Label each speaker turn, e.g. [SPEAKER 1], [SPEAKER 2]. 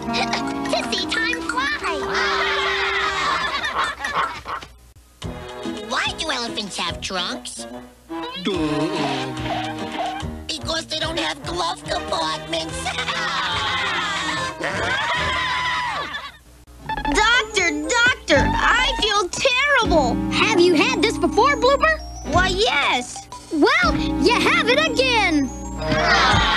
[SPEAKER 1] To see time fly. Why do elephants have trunks? Because they don't have glove compartments.
[SPEAKER 2] Doctor, I feel terrible.
[SPEAKER 3] Have you had this before, Blooper?
[SPEAKER 2] Why, yes.
[SPEAKER 3] Well, you have it again.